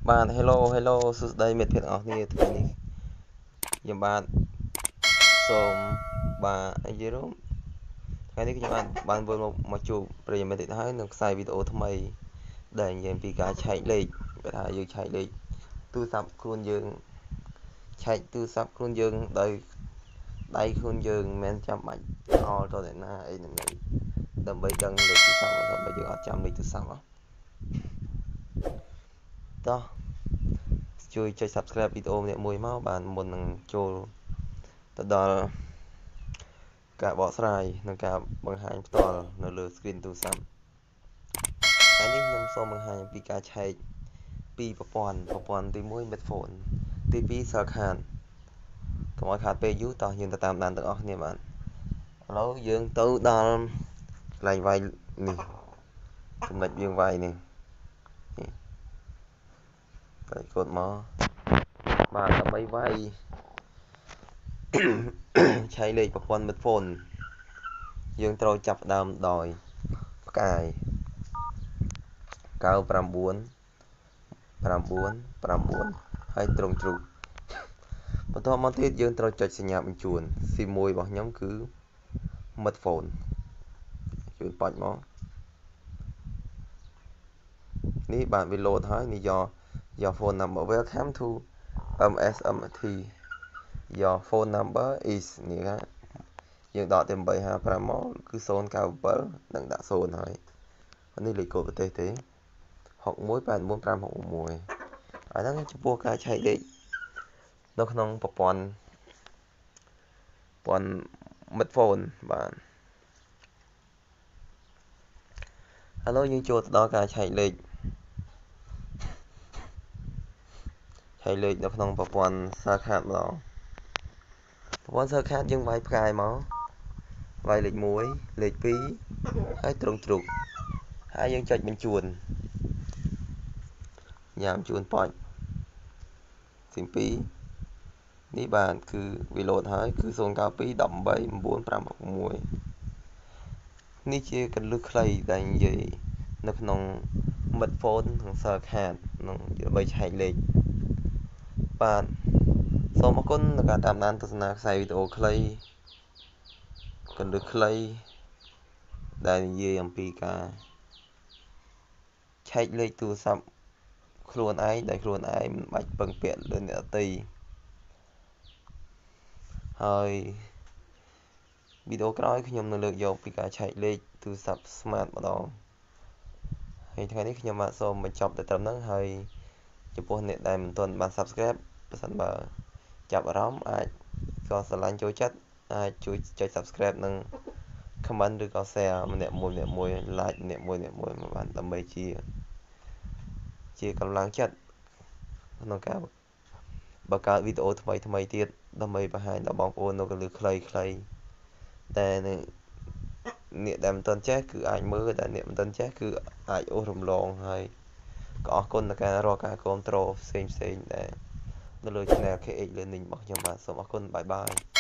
បាទ hello សួស្តីមិត្តភ័ក្តិអស់គ្នាថ្ងៃនេះខ្ញុំបាទសូមបាទអីយល់ថ្ងៃនេះខ្ញុំបានវិលមកជួបប្រិយមិត្តទៀតហើយនឹងខ្សែវីដេអូថ្មីដែលនិយាយពីការឆែកលេខគេថាយើងឆែកលេខទូរស័ព្ទខ្លួនយើងឆែកទូរស័ព្ទខ្លួនយើងដោយដៃខ្លួនយើងមិនមែនចាំបាច់ខលទៅអ្នកណាអីហ្នឹងដើម្បីដឹងលេខទូរស័ព្ទបើយើងអត់ចាំលេខទូរស័ព្ទតោះជួយចុច Subscribe វីដេអូនេះមួយមកបានមុននឹងចូលទៅដល់ការបកស្រាយនិងការបង្ហាញផ្ទាល់នៅលើ screen ទូរស័ព្ទហើយនេះខ្ញុំសូមបង្ហាញអំពីការឆែកពីប្រព័ន្ធទី1 Midphone ទី2 Cell Card កុំឲ្យខាតពេលយូរតោះយើងទៅតាមដានទាំងអស់គ្នាបាទឥឡូវយើងទៅដល់កន្លែងវាយនេះចំណុចយើងវាយនេះតែកូនមកបាទដើម្បីវាយឆែកលេខប្រព័ន្ធ Midphone យើងត្រូវចាប់ផ្ដើមដោយផ្កាយ99 9 ហើយត្រង់ជ្រូកបន្ទាប់មកទៀតយើងត្រូវចុចសញ្ញាបញ្ជូន SIM 1របស់ខ្ញុំគឺ Midphone ជួយបាច់មកនេះបាទវា load ហើយនេះយក phone number welcome to MSMT your phone number is នេះយើងដកទៅ855មកគឺ097នឹងដាក់0ហើយនេះលេខកូដប្រទេសទេ6184561អាហ្នឹងចំពោះការឆែកលេខនៅក្នុងប្រព័ន្ធMidphone បាទឥឡូវយើងចូលទៅដល់ការឆែកលេខនៅក្នុងប្រព័ន្ធ Cell Card ម្ដងប្រព័ន្ធ Cell Card យើងវាយផ្កាយមកវាយលេខ1លេខ2ហើយត្រង់ជ្រូកហើយយើងចុចបញ្ជូនញ៉ាំជូនប៉ាច់ SIM 2នេះបាទគឺវា load ហើយគឺ092 18 9566នេះជាកន្លឹះខ្លីដែលនិយាយនៅក្នុង Midphone និង Cell Card នឹងដើម្បីឆែកលេខបាទសូមអរគុណដល់ការតាមដានទស្សនាខ្សែវីដេអូខ្លីកន្លឹះខ្លីដែលនិយាយអំពីការឆែកលេខទូរស័ព្ទខ្លួនឯងដែលខ្លួនឯងមិនបាច់ពឹងពាក់លើអ្នកដទៃហើយវីដេអូក្រោយខ្ញុំនឹងលើកយកពីការឆែកលេខទូរស័ព្ទ Smart ម្ដងហើយថ្ងៃនេះខ្ញុំបាទសូមបញ្ចប់តែត្រឹមហ្នឹងហើយចំពោះអ្នកដែលមិនទាន់បាន Subscribe ប្រសិនបើចាប់អារម្មណ៍អាចក៏ស្រឡាញ់ចូលចិត្តអាចជួយចុច Subscribe និង Comment ឬក៏ Share ម្នាក់មួយ like ម្នាក់មួយមកបានដើម្បីជាកម្លាំងចិត្តក្នុងការបង្កើតវីដេអូថ្មីទៀតដើម្បីបង្ហាញដល់បងប្អូននៅកន្លឹះខ្លីៗតែអ្នកដែលមិនទាន់ចេះគឺអាចមើលតែអ្នកមិនទាន់ចេះគឺអាចអូសរំលងហើយក៏អរគុណដល់ការរាល់ការគាំទ្រផ្សេងដែលនៅលើ Channel KH Learning របស់ខ្ញុំបាទសូមអរគុណបាយបាយ